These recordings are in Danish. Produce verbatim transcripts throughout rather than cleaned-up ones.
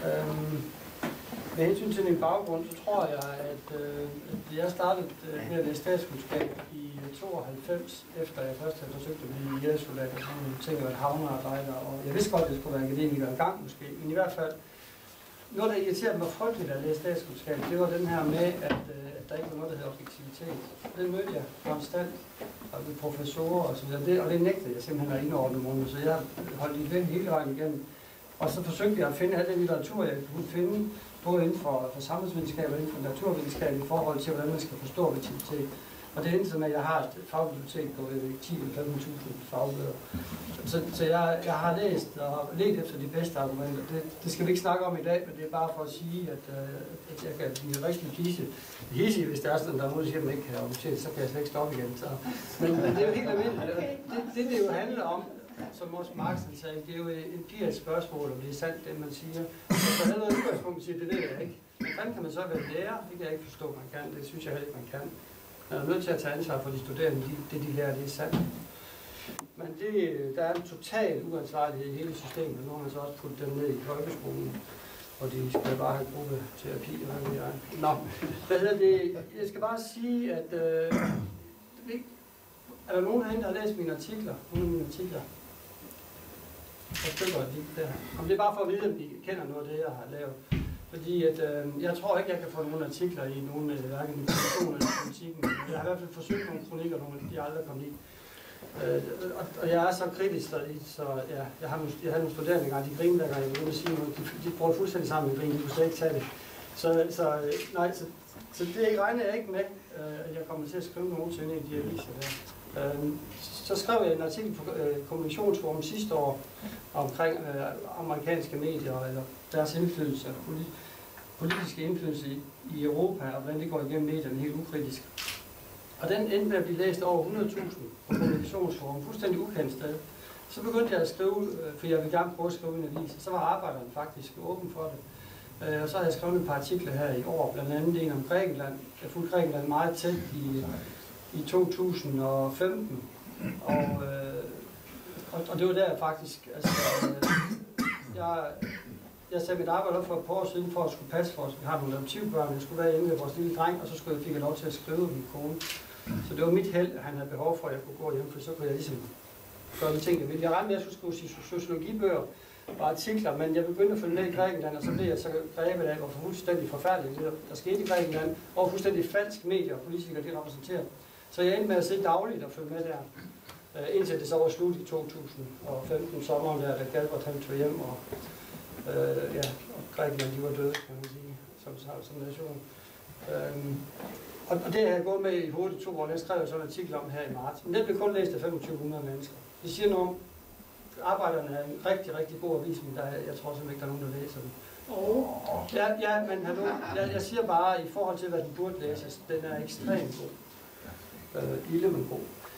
Øhm, med hensyn til min baggrund, så tror jeg, at, øh, at jeg startede øh, med at læse statskundskab i tooghalvfems, efter jeg først havde forsøgt at blive jægersoldat, og sådan nogle ting, at havnearbejder, og jeg vidste godt, at jeg skulle være akademiker i gang måske, men i hvert fald, noget, der irriterede mig frygteligt at læse statskundskab, det var den her med, at, øh, at der ikke var noget, der hedder objektivitet. Den mødte jeg konstant, og med professorer og så videre, det, og det nægtede jeg simpelthen at indordne mig, så jeg holdt det væk hele vejen igennem. Og så forsøgte jeg at finde al den litteratur, jeg kunne finde, både inden for, for samfundsvidenskab og inden for naturvidenskab i forhold til, hvordan man skal forstå objektivitet. Og det endte sådan, at jeg har et fagbibliotek på ti til femten tusind fagbøger. Så, så jeg, jeg har læst og let efter de bedste argumenter. Det, det skal vi ikke snakke om i dag, men det er bare for at sige, at, at jeg kan blive rigtig hisse. Hisse, hvis der er sådan, der er nogen, der siger, at man ikke kan argumentere, så kan jeg slet ikke stoppe igen. Så. Men, men det er jo helt almindeligt. Det, det, det jo handler om, som også Marx sagde, det er jo et empirisk spørgsmål, om det er sandt, det man siger. Og så er noget udgangspunkt, siger, det ved jeg ikke. Men hvordan kan man så være lærer? Det kan jeg ikke forstå, man kan. Det synes jeg heller ikke, man kan. Man er nødt til at tage ansvar for de studerende, de, det de lærer, det er sandt. Men det, der er en total uansvarlighed i hele systemet, og nu har man så også puttet dem ned i folkeskolen, og de skal bare have gruppeterapi, og hvad ved jeg. Nå, hvad hedder det? Jeg skal bare sige, at øh, er der nogen herinde, der har læst mine artikler? Nogle af mine artikler? Jeg stykker lige der. Om det er bare for at vide, om de kender noget af det, jeg har lavet. Fordi at, øh, jeg tror ikke, jeg kan få nogle artikler i nogen øh, hverken information eller politikken. Jeg har i hvert fald forsøgt nogle kronikker, nogle de er aldrig kommet i. Øh, og, og jeg er så kritisk, så, så ja, jeg har nogle, jeg havde nogle studerende engang, de grinede der, jeg ville sige noget, de, de brugte fuldstændig sammen med grin, de kunne slet ikke tage det. Så, så, nej, så, så det regner jeg ikke med, øh, at jeg kommer til at skrive nogensinde i de aviser der. Øh, så skrev jeg en artikel på øh, Kommunikationsforum sidste år omkring øh, amerikanske medier eller deres indflydelse, politi politiske indflydelse i, i Europa, og hvordan det går igennem medierne helt ukritisk. Og den endte med at blive læst over hundrede tusind på Kommunikationsforum, fuldstændig ukendt sted. Så begyndte jeg at skrive, øh, for jeg ville gerne prøve at skrive en avis, så var arbejderne faktisk åben for det. Øh, og så har jeg skrevet et par artikler her i år, blandt andet en om Grækenland. Jeg fulgte Grækenland meget tæt i i to tusind og femten, og, øh, og, og det var der faktisk, altså, øh, jeg, jeg satte mit arbejde op for et par år siden for at skulle passe for os. Vi har nogle adoptivbørn, jeg skulle være hjemme med vores lille dreng, og så skulle jeg fik jeg lov til at skrive min kone. Så det var mit held, at han havde behov for, at jeg kunne gå hjem, for så kunne jeg ligesom gøre de ting, jeg ville. Jeg regnede med, at jeg skulle skrive sociologibøger og artikler, men jeg begyndte at følge med i Grækenland, og så blev jeg så grebet af, hvor fuldstændig forfærdeligt det, der skete i Grækenland, og fuldstændig falsk medier og politikere, de repræsenterer. Så jeg endte med at sidde dagligt og følge med der, uh, indtil det så var slut i to tusind og femten, sommeren der, da Galbert han tog hjem, og, uh, ja, og Grækenland, de var døde, kan man sige, som, som nation. Um, og, og det har jeg gået med i hovedet to år, jeg skrev sådan en artikel om her i marts, men det blev kun læst af femogtyve hundrede mennesker. Det siger noget om, arbejderne er en rigtig, rigtig god avis, men der er, jeg tror simpelthen ikke, der er nogen, der læser den. Oh. Ja, ja, men hallo, jeg, jeg siger bare, i forhold til, hvad den burde læses, den er ekstremt god. Øh, ilde, men god.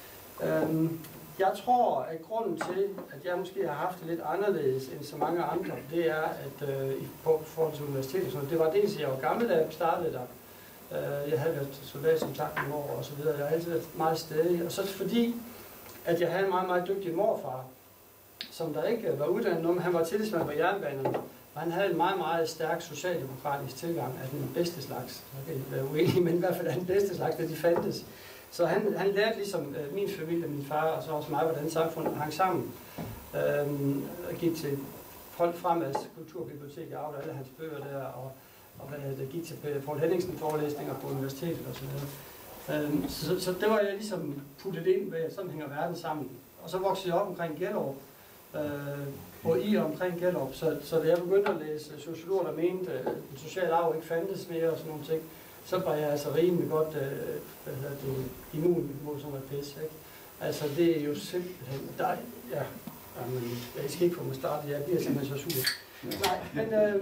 Øhm, jeg tror, at grunden til, at jeg måske har haft det lidt anderledes end så mange andre, det er, at øh, i forhold til universitetet, det var dels, at jeg var gammel, da jeg startede der. Øh, jeg havde været soldat som sagt nogle år og så videre. Jeg har altid været meget stædig. Og så fordi, at jeg havde en meget, meget dygtig morfar, som der ikke var uddannet noget, men han var tillidsmand på jernbanerne. Og han havde en meget, meget stærk socialdemokratisk tilgang af den bedste slags. Jeg kan være uenig, men i hvert fald af den bedste slags, da de fandtes. Så han, han lærte ligesom øh, min familie, min far og så også mig, hvordan samfundet hang sammen. Øhm, og gik til Folk Fremads Kulturbibliotek, jeg aflede alle hans bøger der, og, og hvad det gik til Poul Henningsen forelæsninger på universitetet og sådan noget. Øhm, så, så det var jeg ligesom puttet ind ved, sådan hænger verden sammen. Og så voksede jeg op omkring Gellerup, øh, og i og omkring Gellerup, så, så da jeg begyndte at læse sociologer, der mente, at den sociale arv ikke fandtes mere og sådan nogle ting, så var jeg altså rimelig godt øh, hvad hedder det, immun mod sådan noget pis, ikke? Altså det er jo simpelthen, der, ja, jamen, jeg skal ikke få mig startet, jeg bliver simpelthen så sur. Nej, men, øh,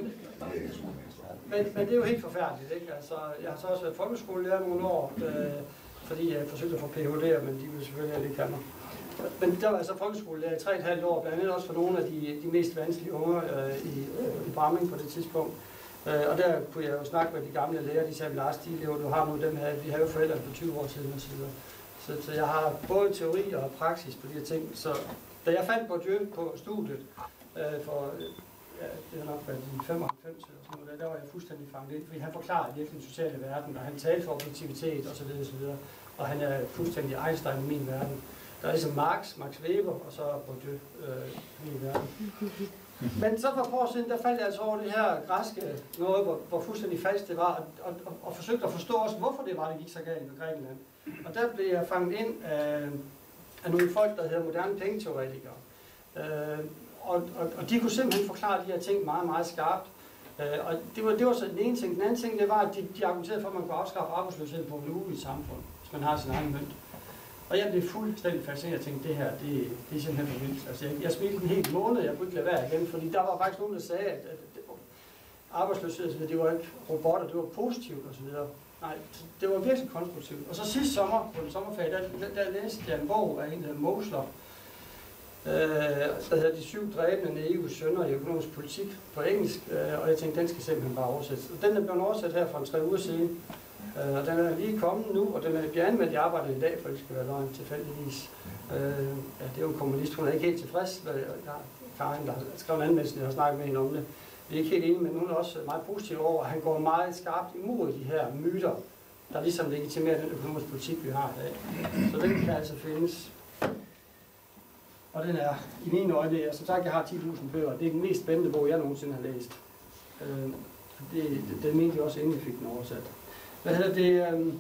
men, men det er jo helt forfærdeligt, ikke? Altså, jeg har så også været folkeskolelærer nogle år, øh, fordi jeg forsøgte at få P H D'er, men de ville selvfølgelig ikke have mig. Men der var jeg så folkeskolelærer i tre og et halvt år, blandt andet også for nogle af de, de mest vanskelige unger øh, i, øh, i Bramming på det tidspunkt. Uh, og der kunne jeg jo snakke med de gamle lærere, de sagde, Lars, de lever, du har nu dem her, vi har jo forældre for tyve år siden og så videre. Så, så jeg har både teori og praksis på de her ting. Så da jeg fandt Bourdieu på studiet uh, for ja, det har nok været i femoghalvfems eller sådan noget, der var jeg fuldstændig fanget ind, fordi han forklarer virkelig den sociale verden, og han talte for objektivitet osv. osv. Og han er fuldstændig Einstein i min verden. Der er ligesom Marx, Max Weber, og så Bourdieu øh, i min verden. Men så for et par år siden, der faldt jeg altså over det her græske noget, hvor, hvor fuldstændig falsk det var, og, og, og, og forsøgte at forstå også, hvorfor det var, det gik så galt med Grækenland. Og der blev jeg fanget ind af, af nogle folk, der hedder moderne pengeteoretikere. Øh, og, og, og de kunne simpelthen forklare de her ting meget, meget skarpt. Øh, og det var, det var så den ene ting. Den anden ting, det var, at de, de argumenterede for, at man kunne afskaffe arbejdsløshed på en uge i samfund, hvis man har sin egen mønt. Og jeg blev fuldstændig fascineret og tænkte, det her, det, det er simpelthen for vildt. Altså, jeg, jeg smilte en hel måned, jeg kunne ikke lade være igen, fordi der var faktisk nogen, der sagde, at, at arbejdsløshed, det var ikke robotter, det var positivt osv. Nej, det var virkelig konstruktivt. Og så sidste sommer, på en sommerferie, der, der, der læste jeg en bog af en, der hedder Mosler, øh, der hedder De syv dræbende naivs sønner i økonomisk politik på engelsk, øh, og jeg tænkte, den skal simpelthen bare oversættes. Og den er blevet oversat her for en tre uger siden. Uh, og den er lige kommet nu, og den er bliver anmeldt i arbejdet i dag, for det skal være løgn tilfældigvis. Uh, ja, det er jo en kommunist, hun er ikke helt tilfreds. Jeg har Karen, der har skrevet en anmeldelse, jeg har snakket med hende om det. Vi er ikke helt enige, men hun er også meget positiv over, at han går meget skarpt imod de her myter, der ligesom legitimerer den økonomiske politik, vi har i dag. Så den kan altså findes. Og den er i mine øjne, jeg, som sagt, jeg har ti tusind bøger, det er den mest spændende bog, jeg nogensinde har læst. Uh, det, det, det mente jeg også, inden jeg fik den oversat. Hvad hedder det? Øh,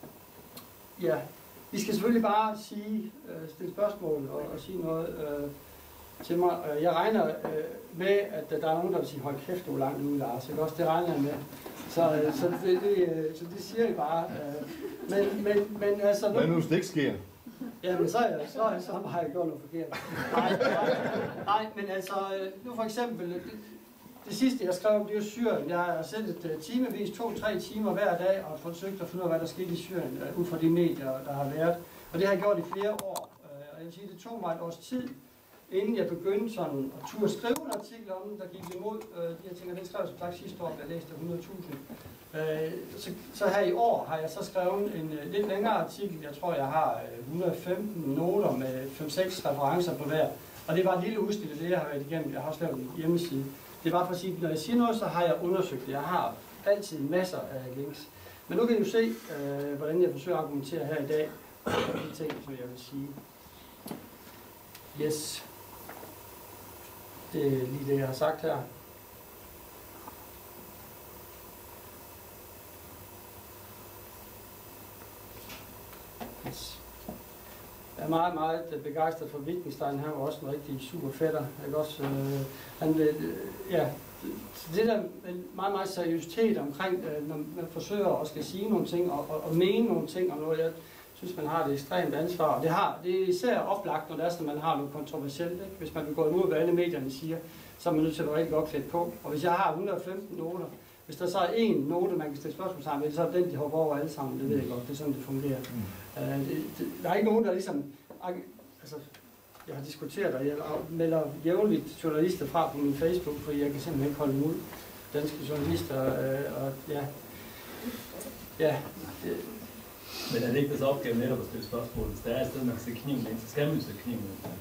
ja, vi skal selvfølgelig bare sige, øh, stille spørgsmål og, og sige noget øh, til mig. Jeg regner øh, med, at der er nogen, der vil sige, hold kæft, du er langt ude, Lars. Ikke også? Det regner jeg med. Så, øh, så, det, det, øh, så det siger jeg bare. Øh, men, men, men altså... Hvad nu, hvis det ikke sker? Jamen, så, er, så, så har jeg gjort noget forkert. Nej, nej, nej, men altså, nu for eksempel... Det, Det sidste, jeg skrev, det er Syrien. Jeg har sættet uh, timevis, to-tre timer hver dag, og forsøgt at finde ud af, hvad der skete i Syrien, uh, ud fra de medier, der har været. Og det har jeg gjort i flere år. Uh, og jeg vil sige, det tog mig et års tid, inden jeg begyndte sådan at turde skrive en artikel om den, der gik imod uh, de her ting. Og den skrev som sagt sidste år, jeg læste hundrede tusind. Uh, så, så her i år har jeg så skrevet en uh, lidt længere artikel. Jeg tror, jeg har uh, et hundrede og femten noter med fem seks referencer på hver. Og det var et lille udsnit af det, jeg har været igennem. Jeg har også lavet en hjemmeside. Det var for at sige, at når jeg siger noget, så har jeg undersøgt det. Jeg har altid masser af links. Men nu kan I jo se, øh, hvordan jeg forsøger at argumentere her i dag. De ting, som jeg vil sige. Yes. Det er lige det, jeg har sagt her. Yes. Jeg er meget, meget begejstret for Wittgenstein. Han var også en rigtig super fætter. Ikke også? Øh, han, øh, ja, det der meget, meget seriøsitet omkring, øh, når man forsøger at skal sige nogle ting og, og, og mene nogle ting om noget, jeg synes, man har det ekstremt ansvar. Og det, har, det er især oplagt, når det er, man har noget kontroversielt. Ikke? Hvis man vil gå imod, hvad alle medierne siger, så er man nødt til at være rigtig godt klædt på. Og hvis jeg har et hundrede og femten noter, hvis der så er en note, man kan stille spørgsmål sammen med, så er den, de hopper over alle sammen. Det ved jeg godt, det er sådan, det fungerer. Mm. Uh, det, det, der er ikke nogen, der ligesom... Altså, jeg har diskuteret, og jeg melder jævnligt journalister fra på min Facebook, fordi jeg kan simpelthen ikke holde ud. Danske journalister, uh, og ja... Ja... Det. Men er det ikke deres opgave netop at stille spørgsmål? Hvis der er et sted, man kan se kniven ind, så skal man se kniven ind.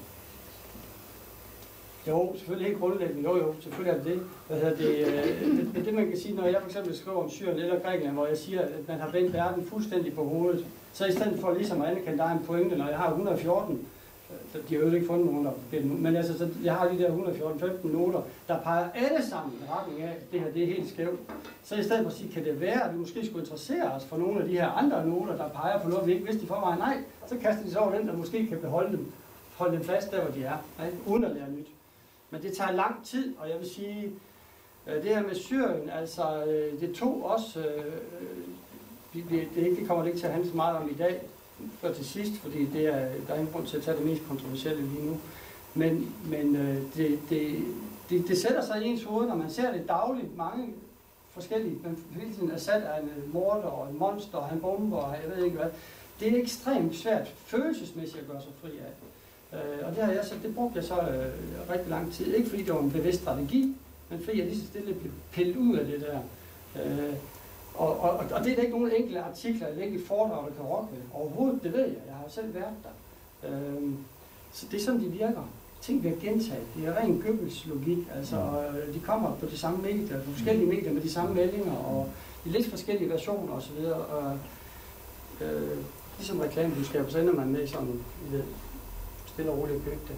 Jo, selvfølgelig helt grundlæggende. Jo, jo, selvfølgelig er det det. Hvad hedder det, det, det man kan sige, når jeg for eksempel skriver om Syrien eller Grækenland, hvor jeg siger, at man har vendt verden fuldstændig på hovedet, så i stedet for ligesom at anerkende, der er en pointe, når jeg har et hundrede og fjorten, de har jo ikke fundet nogen, der er men altså, så jeg har de der et hundrede og fjorten femten noter, der peger alle sammen i retning af, at det her det er helt skævt. Så i stedet for at sige, kan det være, at vi måske skulle interessere os for nogle af de her andre noter, der peger på noget, vi ikke vidste i forvejen? Nej, så kaster de så over den, der måske kan beholde dem, holde dem fast der, hvor de er, ikke? Uden at lære nyt. Men det tager lang tid, og jeg vil sige, det her med Syrien, altså det tog også, det, det kommer det ikke til at handle så meget om i dag, før til sidst, fordi det er, der er ingen grund til at tage det mest kontroversielle lige nu. Men, men det, det, det, det sætter sig i ens hoved, når man ser det dagligt, mange forskellige, men hele tiden Assad er en morder og en monster, og han bomber, og jeg ved ikke hvad. Det er ekstremt svært følelsesmæssigt at gøre sig fri af. Uh, og det, har jeg så, det brugte jeg så uh, rigtig lang tid. Ikke fordi det var en bevidst strategi, men fordi jeg lige så stille blev pillet ud af det der. Uh, og, og, og det er ikke nogen enkelte artikler eller enkelte foredrag, der kan rokke ved. Overhovedet, det ved jeg. Jeg har jo selv været der. Uh, så det er sådan, de virker. ting bliver gentaget. Det er ren Goebbels logik, altså øh, de kommer på de samme medier, på forskellige medier med de samme meldinger, og i lidt forskellige versioner osv. Og, øh, ligesom reklamebudskaber, så ender man med sådan en stille og roligt at købe det.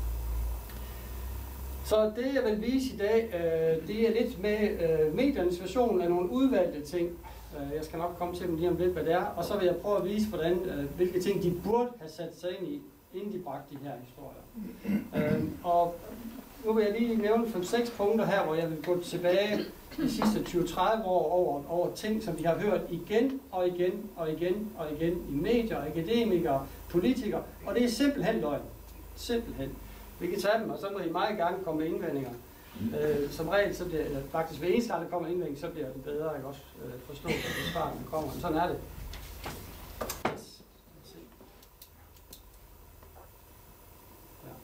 Så det jeg vil vise i dag, øh, det er lidt med øh, mediernes version af nogle udvalgte ting. Øh, jeg skal nok komme til dem lige om lidt, hvad det er. Og så vil jeg prøve at vise, hvordan, øh, hvilke ting de burde have sat sig ind i, inden de bragte de her historier. Øh, og nu vil jeg lige nævne fem seks punkter her, hvor jeg vil gå tilbage de sidste tyve til tredive år over, over ting, som vi har hørt igen og igen og igen og igen i medier, akademikere, politikere. Og det er simpelthen løgn. Simpelthen. Vi kan tage dem, og så må I meget gerne komme med indvendinger. Øh, som regel, så bliver det faktisk ved eneste gang, der kommer indvending, så bliver det bedre, ikke også øh, forstå, at det svarene kommer. Men sådan er det. Yes. Ja.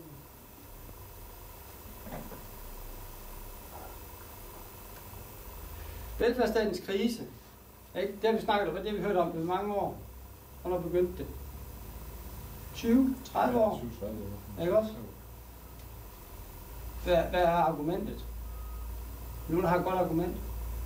Velfærdsstatens krise. Ikke? Det har vi snakket om, det har vi hørt om i mange år. Hvornår begyndte det? tyve til tredive år? Ikke også? Hvad, hvad er argumentet? Nogen, der har et godt argument?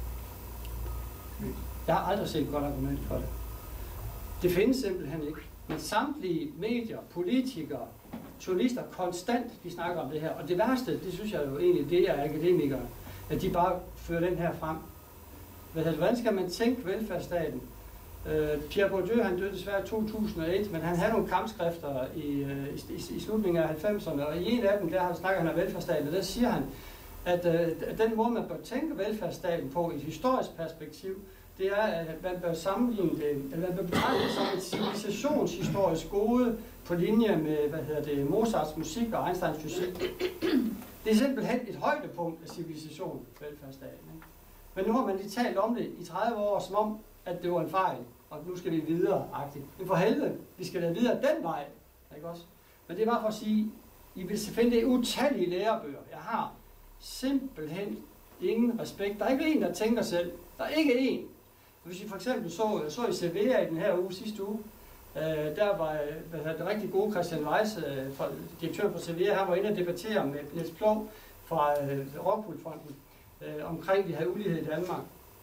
Jeg har aldrig set et godt argument for det. Det findes simpelthen ikke. Men samtlige medier, politikere, journalister, konstant, de snakker om det her. Og det værste, det synes jeg jo egentlig, det er akademikere, at de bare fører den her frem. Hvordan skal man tænke velfærdsstaten? Uh, Pierre Bourdieu, han døde desværre i to tusind og et, men han havde nogle kampskrifter i, uh, i, i slutningen af halvfemserne, og i en af dem, der snakker han om velfærdsstaten, og der siger han, at uh, den måde, man bør tænke velfærdsstaten på i et historisk perspektiv, det er, at man bør sammenligne det, eller man bør betragte det som et civilisationshistorisk gode på linje med, hvad hedder det, Mozarts musik og Einsteins fysik. Det er simpelthen et højdepunkt af civilisation, velfærdsstaten. Ikke? Men nu har man lige talt om det i tredive år, som om, at det var en fejl, og nu skal vi videre-agtigt. Men for helvede, vi skal da videre den vej, ikke også? Men det er bare for at sige, I vil finde det utallige lærebøger. Jeg har simpelthen ingen respekt. Der er ikke en, der tænker selv. Der er ikke en. Hvis I for eksempel så, så i Sevilla i den her uge, sidste uge, øh, der var hvad det rigtig gode Christian Weiss, øh, fra, direktør på Sevilla, han var inde og debattere med Niels Ploug fra øh, Rockwool-fonden øh, omkring, vi havde ulighed i Danmark.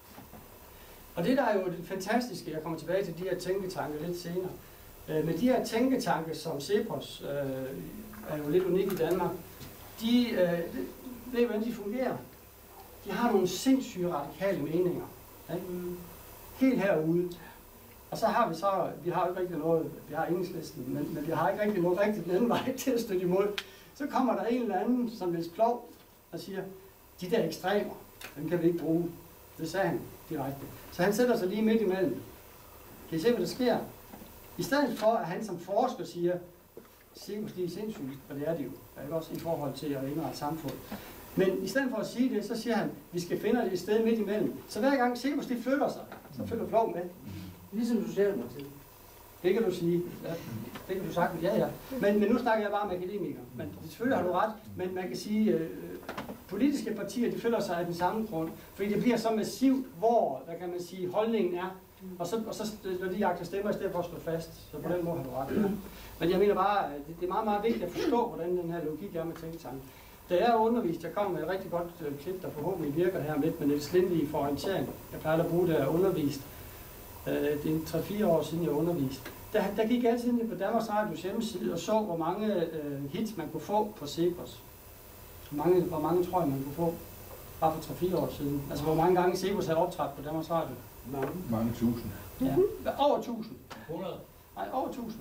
Og det der er jo det fantastiske, jeg kommer tilbage til de her tænketanke lidt senere, øh, men de her tænketanke, som CEPOS øh, er jo lidt unik i Danmark, de øh, ved hvordan de fungerer. De har nogle sindssyge radikale meninger. Ikke? Helt herude. Og så har vi så, vi har jo ikke rigtig noget, vi har Enhedslisten, men, men vi har ikke rigtig noget rigtig den anden vej til at støtte imod. Så kommer der en eller anden, som Niels Ploug, og siger, de der ekstremer, dem kan vi ikke bruge. Det sagde han direkte. Så han sætter sig lige midt imellem. Kan I se, hvad der sker? I stedet for, at han som forsker siger, CEPOS, de er sindssygt, og det er de jo, ikke også i forhold til at indrette samfund. Men i stedet for at sige det, så siger han, vi skal finde et sted midt imellem. Så hver gang CEPOS, de flytter sig, så følger Ploug med. Ligesom Socialdemokratiet. Det kan du sige. Ja, det kan du sagtens. Ja, ja. Men, men nu snakker jeg bare om akademikere. Men selvfølgelig har du ret. Men man kan sige, øh, politiske partier, de følger sig af den samme grund. Fordi det bliver så massivt, hvor, hvad kan man sige, holdningen er. Og så, og så når de jagter stemmer, i stedet for at stå fast. Så på den måde har du ret. Ja. Men jeg mener bare, at det, det er meget, meget vigtigt at forstå, hvordan den her logik er med tænketanken. Da jeg er undervist, jeg kom med et rigtig godt øh, klip, der forhåbentlig virker her lidt med Niels Lindvig for orientering. Jeg plejer at bruge det at undervist. Øh, det er tre fire år siden, jeg underviste. Der, der gik altid ind på Danmarks Radios hjemmeside og så, hvor mange øh, hits man kunne få på CEPOS. Hvor mange, hvor mange tror jeg, man kunne få bare for tre fire år siden. Altså, hvor mange gange CEPOS havde optrådt på Danmarks Radio. Mange. Mange tusind. Ja. Over tusind. hundrede. Nej, over tusind.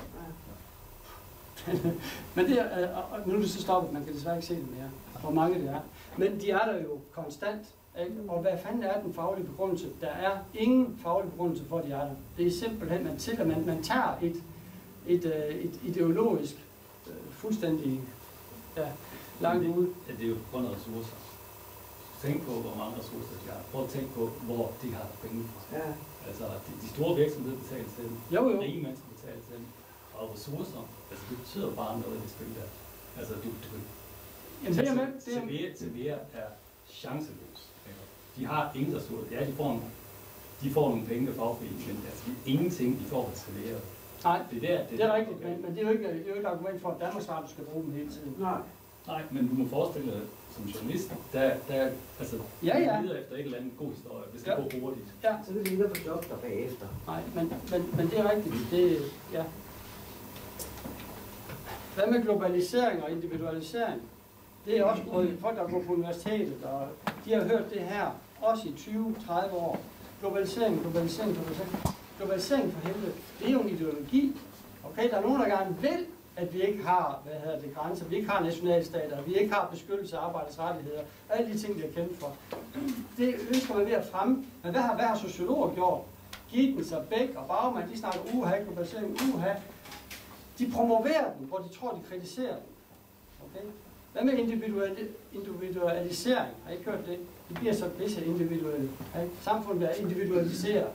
Men det er, og nu er det så stoppet, man kan desværre ikke se det mere, hvor mange det er. Men de er der jo konstant. Ikke? Og hvad fanden er den faglige begrundelse? Der er ingen faglig begrundelse for, at de er der. Det er simpelthen, man, til, at man, man tager et, et, et ideologisk, fuldstændig ja, langt ude. Ja, det er jo på grund af ressourcer. Tænk på, hvor mange ressourcer de har. Prøv at tænke på, hvor de har penge fra. Ja. Altså, de, de store virksomheder betaler til dem. Jo, jo. Rige mennesker betaler til dem. Og ressourcer, altså det betyder bare noget i det spil der. Altså, du, du Jamen, det er med. Sevilla er chanceløs. De har ingen ressourcer. Ja, de får, en, de får nogle penge af fagforeningen, men altså, ingenting de får til Sevilla. Nej, det er, der, det, det er rigtigt, men, men det er jo ikke, det er jo ikke et argument for, at Danmarks Radio skal bruge dem hele tiden. Nej. Nej, men du må forestille dig, som journalist, der, der altså, ja, ja. leder efter et eller andet god historie, hvis det ja. går hurtigt. Ja, så vil det ikke få job der bagefter. Nej, men, men, men det er rigtigt. Det, ja. Hvad med globalisering og individualisering? Det er også noget, folk, der går på universitetet, og de har hørt det her, også i tyve til tredive år. Globalisering, globalisering, globalisering. Globalisering for helvede, det er jo en ideologi. Okay, der er nogen, der gerne vil, at vi ikke har, hvad hedder det, grænser, vi ikke har nationalstater, vi ikke har beskyttelse af arbejdets rettigheder, alle de ting, vi har kæmpet for. Det ønsker man ved at fremme. Men hvad har, hvad har sociologer gjort? Gittens og Bæk og Baumann, de snakker uha, globalisering, uha. De promoverer den, hvor de tror, de kritiserer den. Okay? Hvad med individuali individualisering? Har I ikke hørt det? Det bliver så visse individuelle. Okay? Samfundet er individualiseret.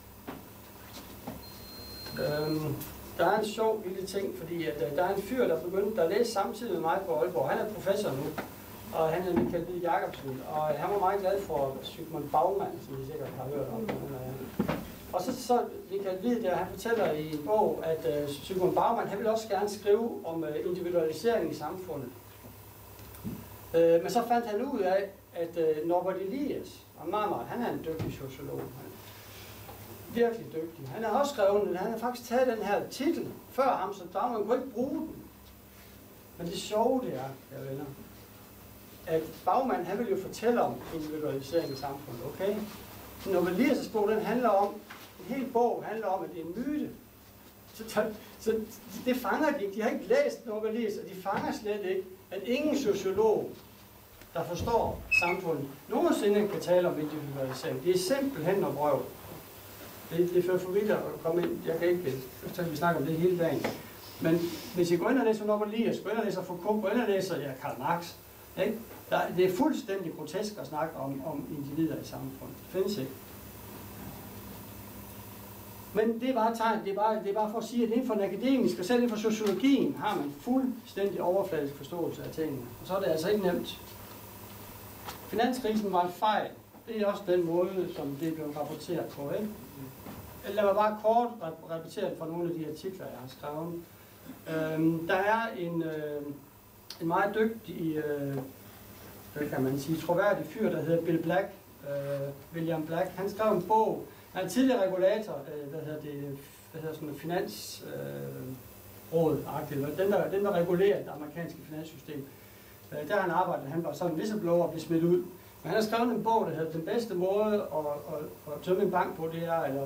Øhm, der er en sjov lille ting, fordi at, uh, der er en fyr, der begyndte at læse samtidig med mig på Aalborg. Han er professor nu, og han er Michael Hvid Jacobsen, og han var meget glad for Zygmunt Baumann, som I sikkert har hørt om. Og så, så Michael Hvid der, han fortæller i en bog, at uh, Zygmunt Baumann, han vil også gerne skrive om uh, individualisering i samfundet. Uh, men så fandt han ud af, at uh, Norbert Elias, og meget, meget, han er en dygtig sociolog. Han virkelig dygtig. Han har også skrevet den, han har faktisk taget den her titel før ham, så der man kunne ikke bruge den. Men det sjove det er, jeg venner, at Baumann, han vil jo fortælle om individualisering i samfundet, okay? Norbert Elias' bog, den handler om, en hel bog handler om, at det er en myte. Så, så, så det fanger de ikke. De har ikke læst Norbert Elias, og de fanger slet ikke, at ingen sociolog, der forstår samfundet, nogensinde kan tale om individualisering. Det er simpelthen noget vrøvl. Det, det fører for vidt at komme ind. Jeg kan ikke, så vi snakker om det hele dagen. Men hvis I går ind og læser Norbert Elias, går ind og læser Foucault, går ind og læser ja, Karl Marx, ikke? Der, det er fuldstændig grotesk at snakke om, om individer i samfundet. Det findes ikke. Men det er bare tegn, det er bare, det er bare for at sige, at inden for den akademiske, og selv inden for sociologien, har man fuldstændig overfladisk forståelse af tingene. Og så er det altså ikke nemt. Finanskrisen var en fejl. Det er også den måde, som det blev rapporteret på, ikke? Lad mig bare kort repetere fra nogle af de artikler, jeg har skrevet. Øhm, der er en, øh, en meget dygtig, øh, hvad kan man sige, troværdig fyr, der hedder Bill Black, øh, William Black. Han skrev en bog. Han er tidligere regulator, øh, hvad hedder det, hvad hedder sådan et finansråd-agtigt, øh, den, der, den der regulerer det amerikanske finanssystem. Øh, der har han arbejdet, han var sådan en whistleblower og blev smidt ud. Men han har skrevet en bog, der hedder Den bedste måde at, at, at tømme en bank på, det er, eller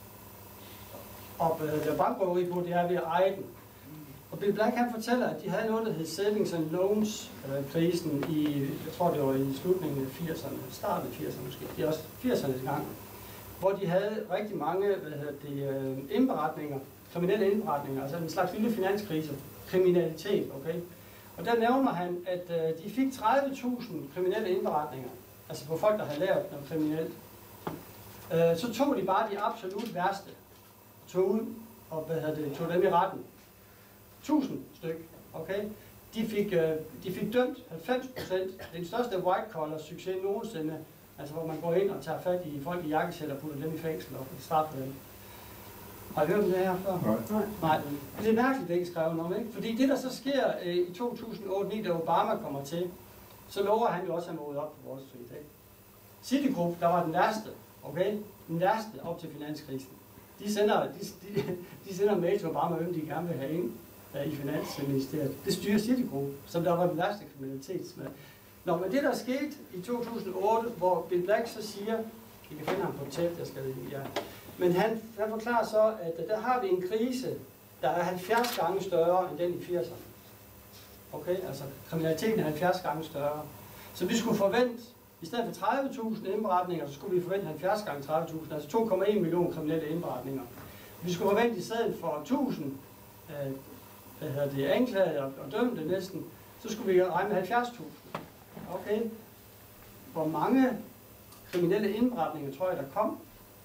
at bankrøveri på, det er ved at eje den. Og Bill Black, han fortæller, at de havde noget, der hed Savings and Loans-krisen i, jeg tror det var i slutningen af firserne, starten af firserne måske, det er også firsernes gang, hvor de havde rigtig mange, hvad hedder det, indberetninger, kriminelle indberetninger, altså en slags lille finanskrise, kriminalitet, okay? Og der nævner han, at øh, de fik tredive tusind kriminelle indberetninger, altså på folk, der havde lavet noget kriminelt. Øh, så tog de bare de absolut værste, tog ud og hvad hedder det, tog dem i retten. tusind styk, okay? De fik, øh, de fik dømt halvfems procent, den største white-collar succes nogensinde, altså hvor man går ind og tager fat i folk i jakkesæt og putter dem i fængsel og straffer dem. Har I hørt om det her før? Nej. Nej. Det er mærkeligt, det ikke skrevet om, ikke? Fordi det, der så sker øh, i to tusind og otte, da Obama kommer til, så lover han jo også at møde op på Wall Street, ikke? Citigroup, der var den værste, okay? Den værste op til finanskrisen. De sender, de, de, de sender mail til Obama, hvem de gerne vil have ind uh, i Finansministeriet. Det styrer Citigroup, som der var den værste kriminalitetsmad. Nå, men det, der skete i to tusind og otte, hvor Bill Black så siger, I kan finde ham på tæt, jeg skal ja. Men han, han forklarer så, at der har vi en krise, der er halvfjerds gange større end den i firserne. Okay, altså kriminaliteten er halvfjerds gange større. Så vi skulle forvente, i stedet for tredive tusind indberetninger, så skulle vi forvente halvfjerds gange tredive tusind, altså to komma en millioner kriminelle indberetninger. Vi skulle forvente i stedet for tusind øh, hvad hedder det, anklagede og, og dømte næsten, så skulle vi regne med halvfjerds tusind. Okay, hvor mange kriminelle indberetninger tror jeg, der kom?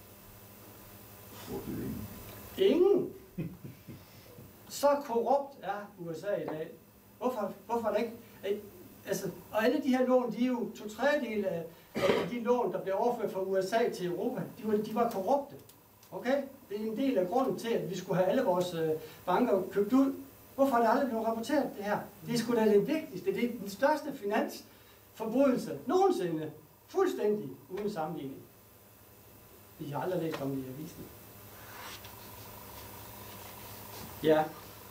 Ingen. Så korrupt er U S A i dag. Hvorfor, hvorfor er det ikke? Altså, og alle de her lån, de er jo to tredjedel af, af de lån, der bliver overført fra U S A til Europa, de var, de var korrupte. Okay? Det er en del af grunden til, at vi skulle have alle vores øh, banker købt ud. Hvorfor er det aldrig blevet rapporteret, det her? Det er sgu da det vigtigste. Det er den største finansforbrydelse nogensinde. Fuldstændig uden sammenligning. Vi har aldrig læst om det i avisen. Ja.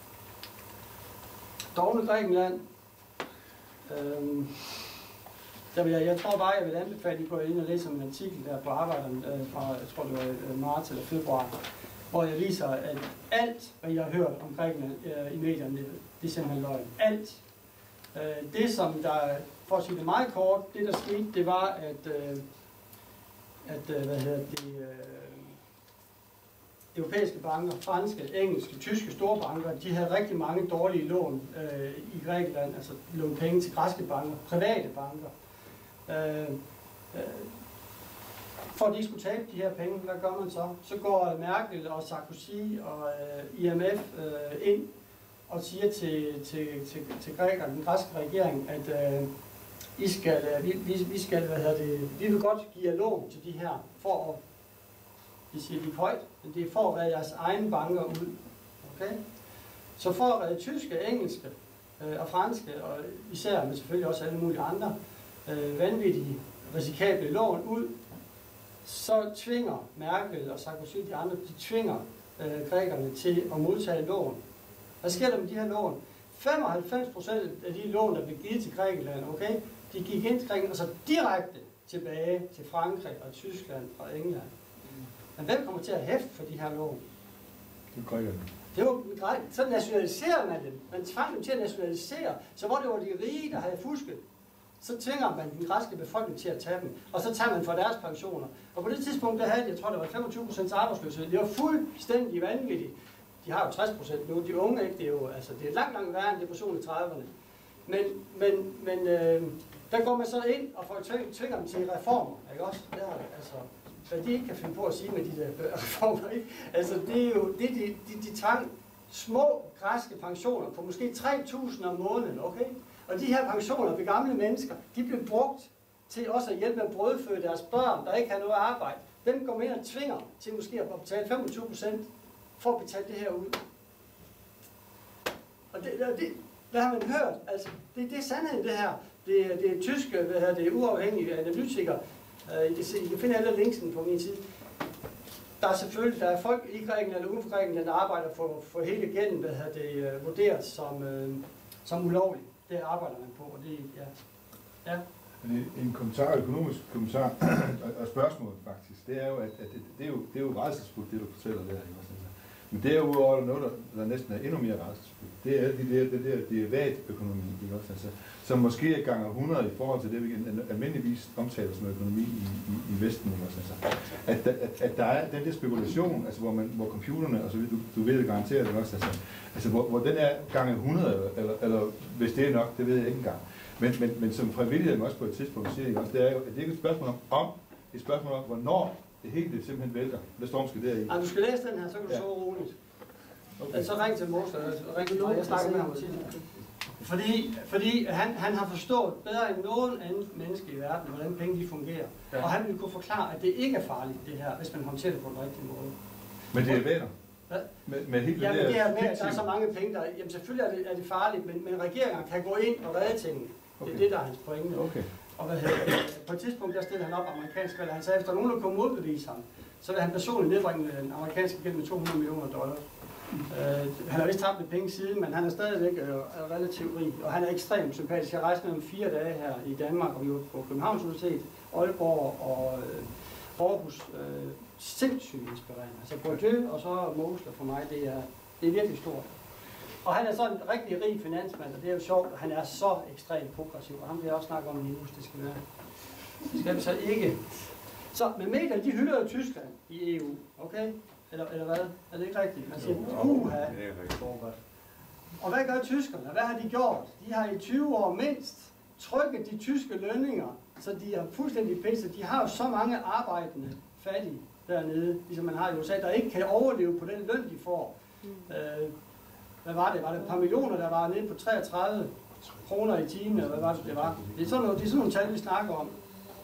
Dogne Grækenland. Øhm, der vil jeg, jeg tror bare, jeg vil anbefale, at I går ind og læser en artikel der på Arbejderen øh, fra, jeg tror det var øh, marts eller februar, hvor jeg viser, at alt, hvad jeg har hørt om Grækenland øh, i medierne, det er simpelthen løgn. Alt. Øh, det, som der, for at sige det meget kort, det der skete, det var, at, øh, at øh, hvad hedder det, øh, europæiske banker, franske, engelske, tyske store banker, de havde rigtig mange dårlige lån øh, i Grækenland, altså lån penge til græske banker, private banker. Øh, øh, for at de skulle tabe de her penge, hvad gør man så? Så går Merkel og Sarkozy og øh, I M F øh, ind og siger til, til, til, til grækerne, den græske regering, at øh, I skal, øh, vi, vi, vi skal, hvad hedder det, vi vil godt give jer lån til de her, for at, de siger det højt, men det er for at redde jeres egne banker ud. Okay? Så for at redde tyske, engelske øh, og franske, og især, men selvfølgelig også alle mulige andre, øh, vanvittige, risikable lån ud, så tvinger Merkel og Sarkozy, de andre, de tvinger øh, grækerne til at modtage lån. Hvad sker der med de her lån? femoghalvfems procent af de lån, der blev givet til Grækenland, okay, de gik ind til Grækenland, og så direkte tilbage til Frankrig og Tyskland og England. Men hvem kommer til at hæfte for de her lån? Det er grækerne. Det var, så nationaliserer man dem. Man tvang dem til at nationalisere. Så hvor det var de rige, der havde fusket, så tvinger man den græske befolkning til at tage dem. Og så tager man for deres pensioner. Og på det tidspunkt, der havde de, jeg tror, det var femogtyve procent arbejdsløshed. Det var fuldstændig vanvittigt. De har jo tres procent nu. De unge, ikke? Det er jo altså, det er langt, langt værre end depression i trediverne. Men, men, men øh, der går man så ind og får tvinger dem til reformer. Ikke også? Der, altså, hvad de ikke kan finde på at sige med de der reformer, ikke? Altså, det er jo, det, de, de, de tvang små græske pensioner på måske tre tusind om måneden, okay? Og de her pensioner ved gamle mennesker, de blev brugt til også at hjælpe med at brødføde deres børn, der ikke har noget arbejde. Dem går man ind og tvinger til måske at betale femogtyve procent for at betale det her ud. Og det, det, hvad har man hørt? Altså, det, det er sandheden, det her. Det, det er tyske, hvad hedder det, uafhængige analytikere. I kan, se, I kan finde alle linksen på min side. Der er selvfølgelig, der er folk i Grækenland eller uden for Grækenland, der arbejder for, for hele gælden, hvad hedder det, uh, vurderet som, uh, som ulovligt. Det arbejder man på, og det ja. ja. En, en kommentar, økonomisk kommentar og spørgsmål faktisk, det er jo, at, at det, det er jo, det er jo rædselsfuldt, det du fortæller der, ikke også? Men derudover er der noget, der, der næsten er endnu mere rædselsfuldt. Det er de der, det der derivatøkonomi, ikke også? Altså, som måske er gange hundrede i forhold til det, vi almindeligvis omtaler som økonomi i, i, i Vesten, ikke også? Altså, at, at, at der er den der spekulation, altså hvor, man, hvor computerne, altså du, du ved det garanteret, ikke også? Altså, altså hvor, hvor den er gange hundrede, eller, eller hvis det er nok, det ved jeg ikke engang. Men, men, men som frivilligheden også på et tidspunkt siger, ikke også, det er jo, at det ikke er et spørgsmål om, om det er et spørgsmål om, hvornår det hele det simpelthen vælter. Hvad storm skal deri? Ej, du skal læse den her, så kan du ja. sove roligt. Okay. Så ring til Mosler, ring til mig, jeg snakker med ham til. Fordi, fordi han, han har forstået bedre end nogen anden menneske i verden, hvordan penge de fungerer. Ja. Og han vil kunne forklare, at det ikke er farligt, det her, hvis man håndterer det på den rigtige måde. Men det er bedre? Med, med helt ja, men det er med, at der er så mange penge, der... Jamen selvfølgelig er det, er det farligt, men, men regeringer kan gå ind og redde tingene. Okay. Det er det, der er hans pointe. Okay. Og hvad hedder, på et tidspunkt, der stillede han op amerikansk valg. Han sagde, at hvis der er nogen, der kommer modbevise ham, så vil han personligt nedbringe den amerikanske gæld med to hundrede millioner dollars. Uh, han har vist tabt lidt penge siden, men han er stadigvæk uh, relativt rig, og han er ekstremt sympatisk. Jeg rejste med ham fire dage her i Danmark, og vi var på Københavns Universitet, Aalborg og uh, Aarhus. Uh, sindssygt inspirerende. Altså Bourdieu og så Mosler for mig, det er, det er virkelig stort. Og han er så en rigtig rig finansmand, og det er jo sjovt, og han er så ekstremt progressiv, og ham vil jeg også snakke om i uge, det skal være. Det skal vi så ikke. Så, men medierne, de hylder jo Tyskland i E U, okay? Eller, eller hvad? Er det ikke rigtigt? Man siger, uha. Og hvad gør tyskerne? Hvad har de gjort? De har i tyve år mindst trykket de tyske lønninger, så de er fuldstændig pisset. De har jo så mange arbejdende fattige dernede, ligesom man har i U S A, der ikke kan overleve på den løn, de får. Mm. Øh, hvad var det? Var det et par millioner, der var nede på treogtredive kroner i timen, eller hvad var det, det var? Det er sådan nogle, det er sådan nogle tal, vi snakker om.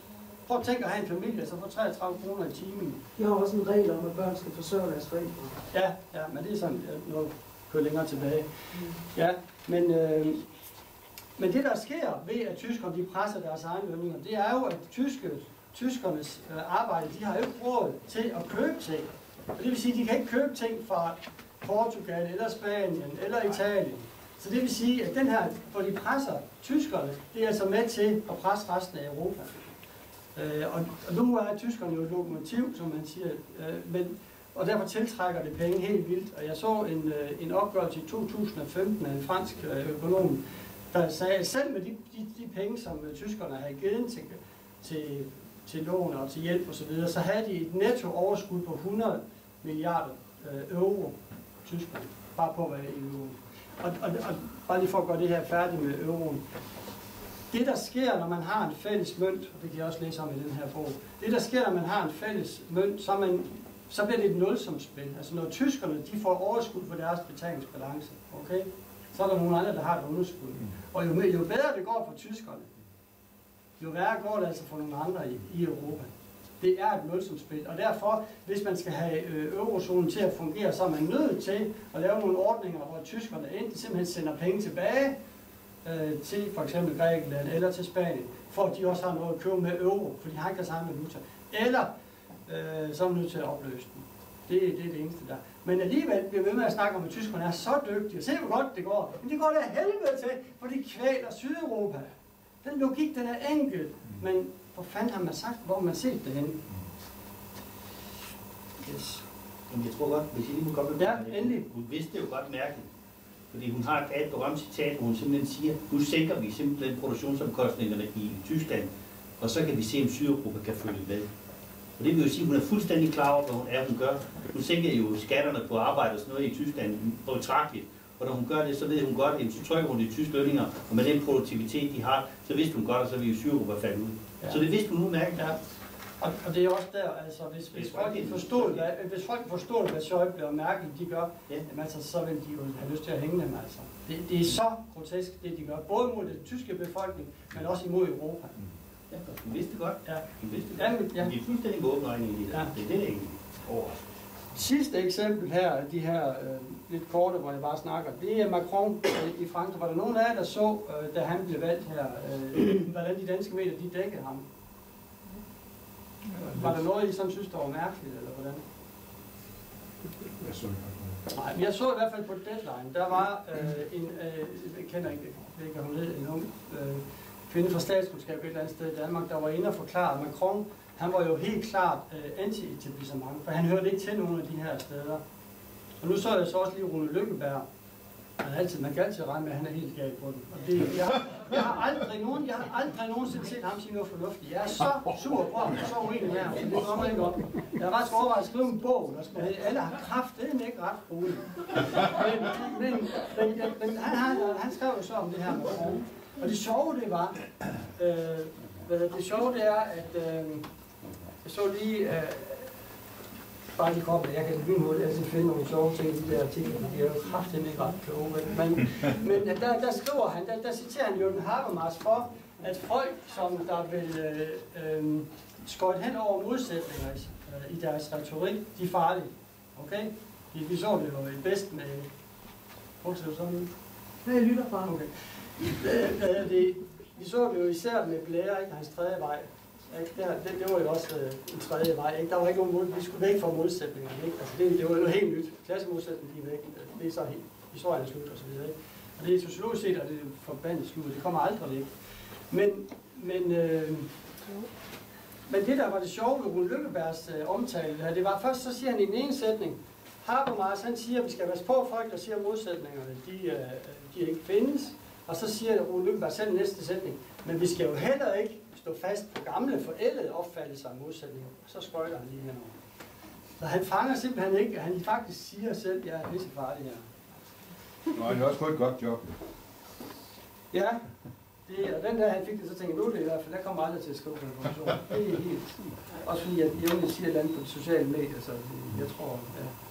Prøv at tænke at have en familie, så får treogtredive kroner i timen. De har også en regel om, at børn skal forsørge deres forældre. Ja, ja, men det er sådan noget kører længere tilbage. Mm. Ja, men, øh, men det der sker ved, at tyskerne de presser deres egne lønninger, det er jo, at tyske, tyskernes øh, arbejde, de har jo ikke råd til at købe ting. Og det vil sige, at de kan ikke købe ting fra Portugal, eller Spanien, eller Italien. Så det vil sige, at den her, hvor de presser tyskerne, det er altså med til at presse resten af Europa. Øh, og, og nu er tyskerne jo et lokomotiv, som man siger, øh, men, og derfor tiltrækker det penge helt vildt. Og jeg så en, øh, en opgørelse i to tusind og femten af en fransk øh, økonom, der sagde, at selv med de, de, de penge, som øh, tyskerne havde givet til, til, til lån og til hjælp osv., så, videre, så havde de et netto overskud på hundrede milliarder øh, euro, tyskerne, bare på at være i euroen. Og, og, og bare lige for at gøre det her færdigt med euroen. Det, der sker, når man har en fælles mønt, og det kan jeg også læse om i den her bog, det, der sker, når man har en fælles mønt, så, man, så bliver det et nulsumsspil. Altså når tyskerne de får overskud på deres betalingsbalance, okay, så er der nogle andre, der har et underskud. Og jo, jo bedre det går for tyskerne, jo værre går det altså for nogle andre i, i Europa. Det er et nulsumsspil, og derfor, hvis man skal have eurozonen til at fungere, så er man nødt til at lave nogle ordninger, hvor tyskerne enten simpelthen sender penge tilbage øh, til for eksempel Grækenland eller til Spanien, for at de også har noget at købe med euro, for de har ikke deres egen valuta. Eller øh, så er man nødt til at opløse den. Det, det er det eneste der. Men alligevel bliver vi ved med at snakke om, at tyskerne er så dygtige. Se hvor godt det går. Men det går da helvede til, for de kvæler Sydeuropa. Den logik, den er enkel, men hvor fanden har man sagt, hvor man set det henne? Yes. Jamen, jeg tror godt, hvis I lige må komme med ja, endelig. Hun vidste det jo godt mærkeligt. Fordi hun har et berømt citat, hvor hun simpelthen siger, nu sænker vi simpelthen produktionsomkostningerne i Tyskland, og så kan vi se, om Sydeuropa kan følge med. Og det vil jo sige, at hun er fuldstændig klar over, hvad hun er, hun gør. Hun sænker jo skatterne på arbejde og sådan noget i Tyskland betragteligt. Og når hun gør det, så ved hun godt, at så trykker hun de tyske lønninger, og med den produktivitet, de har, så vidste hun godt, at så vil jo Sydeuropa falde ud. Ja. Så det vidste hun udmærket. Ja. Og, og det er også der, altså hvis, hvis, folk, forstod, hvad, hvis folk forstod, hvad Schäuble og Merkel de gør, ja. Jamen, altså, så vil de jo have lyst til at hænge dem. Altså. Det, det er så grotesk, det de gør, både mod den tyske befolkning, men også imod Europa. Ja, du vidste det godt. Ja. Du vidste det ja, godt. ja. De er fuldstændig åbne øjne i det der. Ja. Det er det, der egentlig overrasker. Sidste eksempel her, de her øh, lidt korte, hvor jeg bare snakker, det er Macron øh, i Frankrig. Var der nogen af jer, der så, øh, da han blev valgt her, øh, hvordan de danske medier, de dækkede ham? Var der noget, I sådan synes, der var mærkeligt, eller hvordan? Jeg så ikke. Nej, men jeg så i hvert fald på Deadline, der var øh, en, øh, jeg kender ikke, ikke hun hed, en ung øh, kvinde fra statskundskab et eller andet sted i Danmark, der var inde og forklare, at Macron, han var jo helt klart øh, anti-etablissement, for han hørte ikke til nogen af de her steder. Og nu så jeg så også lige Rune Lykkeberg. Man, altid, man kan altid regne med, at han er helt galt på den. Og det, jeg, har, jeg, har aldrig nogen, jeg har aldrig nogensinde set ham sige noget fornuftigt. Jeg er så sur på ham, og så uenig med ham, så det kommer ikke op. Jeg har faktisk overvejet at skrive en bog, der skal hedde, alle har kraft, det er ikke ret roligt. Men, men, men, men han, han, han skrev jo så om det her med Macron. Og det sjove det var, øh, det sjove det er, at øh, jeg så lige, øh, bare de kommer, jeg kan lynhurtigt altid finde nogle sjove ting i de der artikler, de er jo kraftigt ikke ret kloge. Men, men der, der skriver han, der, der citerer han Jürgen Habermas for, at folk, som der vil øh, øh, skøjte hen over modsætninger øh, i deres retorik, de er farlige. Okay? Vi, vi så det jo i bedst med... Hvor ser du sådan ud? Hvad jeg lytter fra? Okay. Øh, det, vi så det jo især med Blair, ikke, hans tredje vej. Det, det, det var jo også øh, en tredje vej. Ikke? Der var ikke nogen mod, vi skulle væk fra modsætningerne. Ikke? Altså, det, det var jo helt nyt. Klassemodsætningen, de er væk. Det er så helt. Historien er slut og så videre. Ikke? Og det er sociologisk set, og det er forbandet slut. Det kommer aldrig væk. Men, men, øh, men det der var det sjove ved Rune Lykkebergs øh, omtale her, det var først, så siger han i den ene sætning, Habermas, han siger, at vi skal passe på folk, der siger, at modsætningerne, de, øh, de ikke findes. Og så siger Rune Lykkeberg selv næste sætning, men vi skal jo heller ikke stå fast på gamle forældede opfattelser af modsætninger. Så skøjter han lige henover. Så han fanger simpelthen ikke, at han faktisk siger selv, at jeg er pisse farlig her. Nå, han har også fået et godt job. Ja, det, og den der han fik det, så tænkte jeg, nu er det i hvert fald, der kommer aldrig til at skrive på information. Det er helt... Også fordi jeg jævnligt siger et eller andet på de sociale medier, så jeg tror, ja.